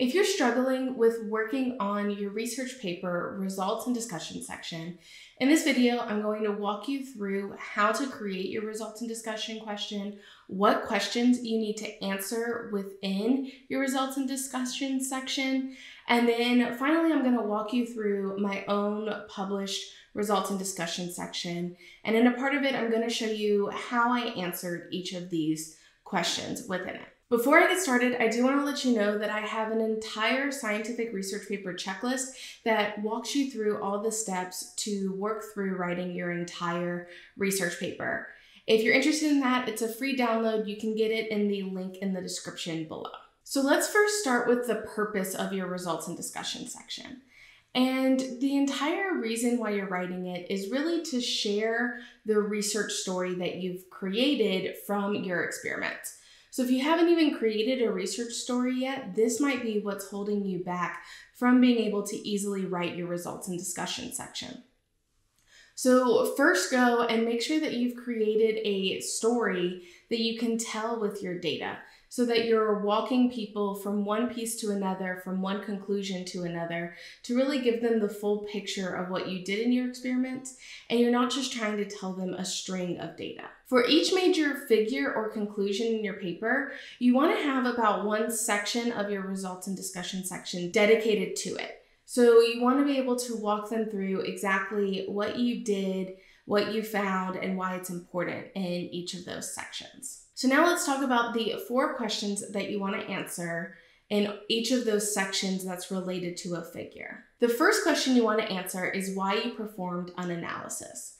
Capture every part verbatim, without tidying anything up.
If you're struggling with working on your research paper results and discussion section, in this video, I'm going to walk you through how to create your results and discussion question, what questions you need to answer within your results and discussion section, and then finally, I'm going to walk you through my own published results and discussion section. And in a part of it, I'm going to show you how I answered each of these questions within it. Before I get started, I do want to let you know that I have an entire scientific research paper checklist that walks you through all the steps to work through writing your entire research paper. If you're interested in that, it's a free download. You can get it in the link in the description below. So let's first start with the purpose of your results and discussion section. And the entire reason why you're writing it is really to share the research story that you've created from your experiments. So if you haven't even created a research story yet, this might be what's holding you back from being able to easily write your results and discussion section. So first go and make sure that you've created a story that you can tell with your data so that you're walking people from one piece to another, from one conclusion to another, to really give them the full picture of what you did in your experiments, and you're not just trying to tell them a string of data. For each major figure or conclusion in your paper, you want to have about one section of your results and discussion section dedicated to it. So you want to be able to walk them through exactly what you did, what you found, and why it's important in each of those sections. So now let's talk about the four questions that you want to answer in each of those sections that's related to a figure. The first question you want to answer is why you performed an analysis.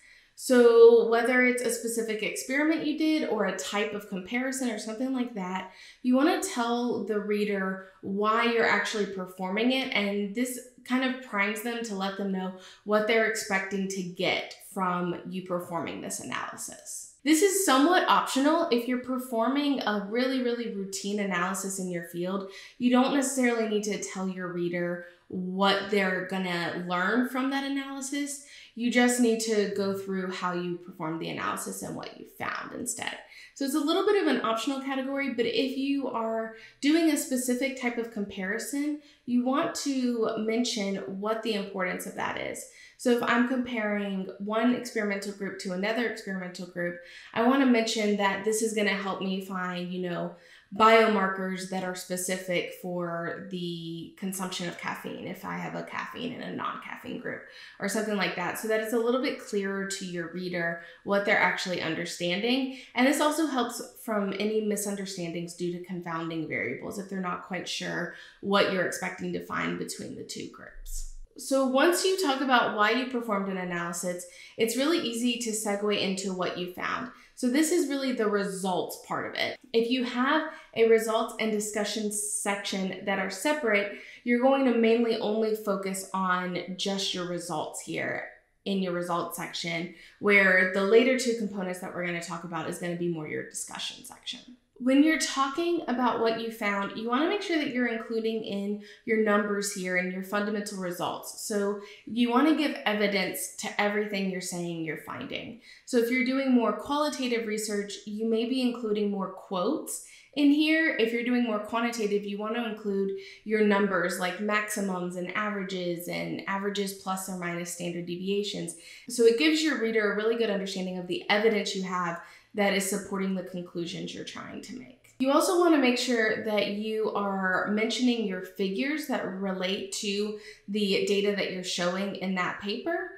So whether it's a specific experiment you did or a type of comparison or something like that, you want to tell the reader why you're actually performing it, and this kind of primes them to let them know what they're expecting to get from you performing this analysis. This is somewhat optional. If you're performing a really, really routine analysis in your field, you don't necessarily need to tell your reader what they're gonna learn from that analysis. You just need to go through how you performed the analysis and what you found instead. So it's a little bit of an optional category, but if you are doing a specific type of comparison, you want to mention what the importance of that is. So if I'm comparing one experimental group to another experimental group, I want to mention that this is going to help me find, you know, biomarkers that are specific for the consumption of caffeine if I have a caffeine and a non-caffeine group or something like that, so that it's a little bit clearer to your reader what they're actually understanding. And this also helps from any misunderstandings due to confounding variables if they're not quite sure what you're expecting to find between the two groups. So once you talk about why you performed an analysis, it's really easy to segue into what you found. So this is really the results part of it. If you have a results and discussion section that are separate, you're going to mainly only focus on just your results here in your results section, where the later two components that we're going to talk about is going to be more your discussion section. When you're talking about what you found, you want to make sure that you're including in your numbers here and your fundamental results. So you want to give evidence to everything you're saying you're finding. So if you're doing more qualitative research, you may be including more quotes in here. If you're doing more quantitative, you want to include your numbers like maximums and averages and averages plus or minus standard deviations. So it gives your reader a really good understanding of the evidence you have that is supporting the conclusions you're trying to make. You also want to make sure that you are mentioning your figures that relate to the data that you're showing in that paper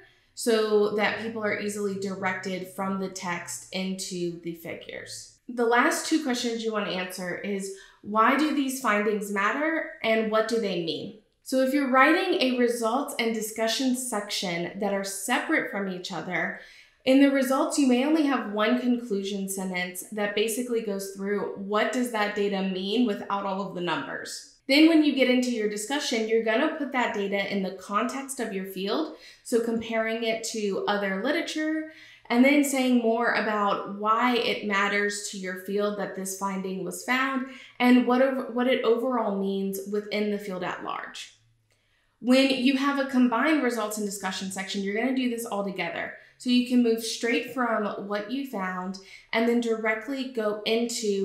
so that people are easily directed from the text into the figures. The last two questions you want to answer is, why do these findings matter and what do they mean? So if you're writing a results and discussion section that are separate from each other, in the results, you may only have one conclusion sentence that basically goes through what does that data mean without all of the numbers. Then when you get into your discussion, you're going to put that data in the context of your field, so comparing it to other literature, and then saying more about why it matters to your field that this finding was found and what, over, what it overall means within the field at large. When you have a combined results and discussion section, you're going to do this all together. So you can move straight from what you found and then directly go into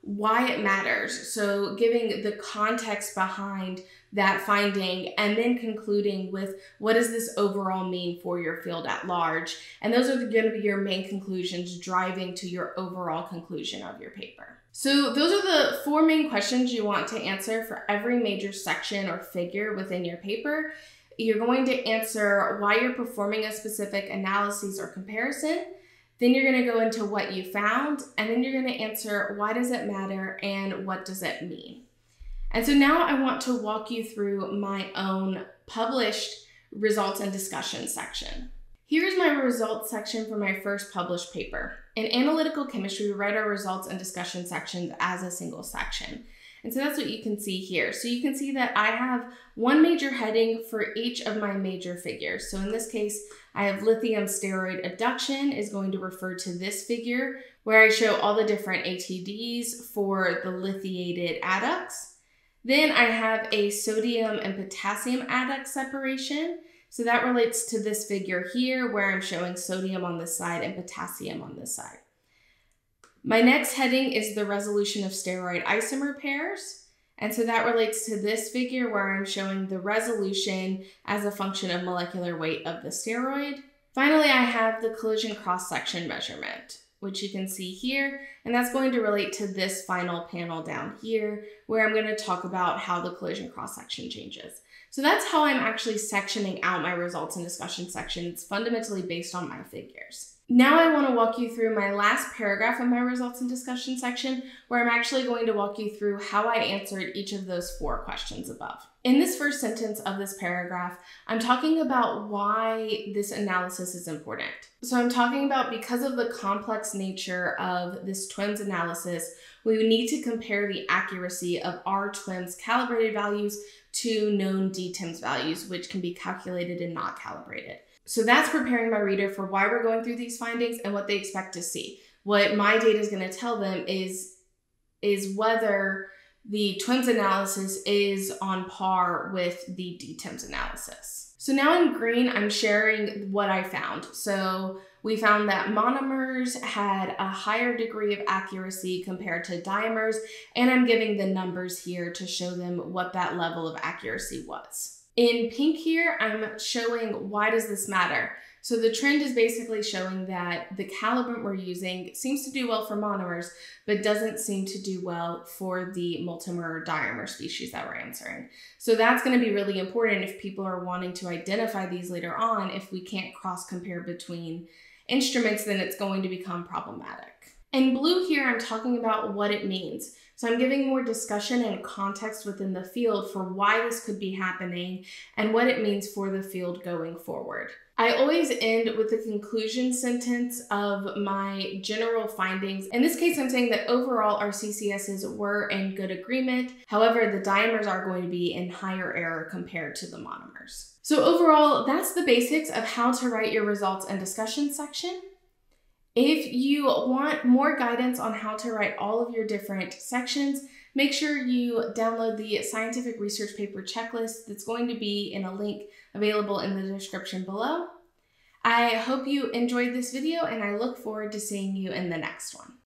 why it matters. So giving the context behind that finding, and then concluding with what does this overall mean for your field at large. And those are going to be your main conclusions driving to your overall conclusion of your paper. So those are the four main questions you want to answer for every major section or figure within your paper. You're going to answer why you're performing a specific analysis or comparison. Then you're going to go into what you found, and then you're going to answer why does it matter and what does it mean. And so now I want to walk you through my own published results and discussion section. Here's my results section for my first published paper. In analytical chemistry, we write our results and discussion sections as a single section. And so that's what you can see here. So you can see that I have one major heading for each of my major figures. So in this case, I have lithium steroid adduction is going to refer to this figure where I show all the different A T Ds for the lithiated adducts. Then I have a sodium and potassium adduct separation. So that relates to this figure here where I'm showing sodium on this side and potassium on this side. My next heading is the resolution of steroid isomer pairs. And so that relates to this figure where I'm showing the resolution as a function of molecular weight of the steroid. Finally, I have the collision cross-section measurement, which you can see here, and that's going to relate to this final panel down here, where I'm going to talk about how the collision cross-section changes. So that's how I'm actually sectioning out my results and discussion section. It's fundamentally based on my figures. Now I want to walk you through my last paragraph of my results and discussion section, where I'm actually going to walk you through how I answered each of those four questions above. In this first sentence of this paragraph, I'm talking about why this analysis is important. So I'm talking about because of the complex nature of this T W I M S analysis, we need to compare the accuracy of our T W I M S calibrated values to known D T I M S values, which can be calculated and not calibrated. So that's preparing my reader for why we're going through these findings and what they expect to see. What my data is going to tell them is, is whether the T W I M S analysis is on par with the D T I M S analysis. So now in green, I'm sharing what I found. So we found that monomers had a higher degree of accuracy compared to dimers, and I'm giving the numbers here to show them what that level of accuracy was. In pink here, I'm showing why does this matter. So the trend is basically showing that the calibrant we're using seems to do well for monomers, but doesn't seem to do well for the multimer or dimer species that we're answering. So that's going to be really important if people are wanting to identify these later on. If we can't cross-compare between instruments, then it's going to become problematic. In blue here, I'm talking about what it means. So I'm giving more discussion and context within the field for why this could be happening and what it means for the field going forward. I always end with the conclusion sentence of my general findings. In this case, I'm saying that overall our C C Ss were in good agreement. However, the dimers are going to be in higher error compared to the monomers. So overall, that's the basics of how to write your results and discussion section. If you want more guidance on how to write all of your different sections, make sure you download the scientific research paper checklist that's going to be in a link available in the description below. I hope you enjoyed this video, and I look forward to seeing you in the next one.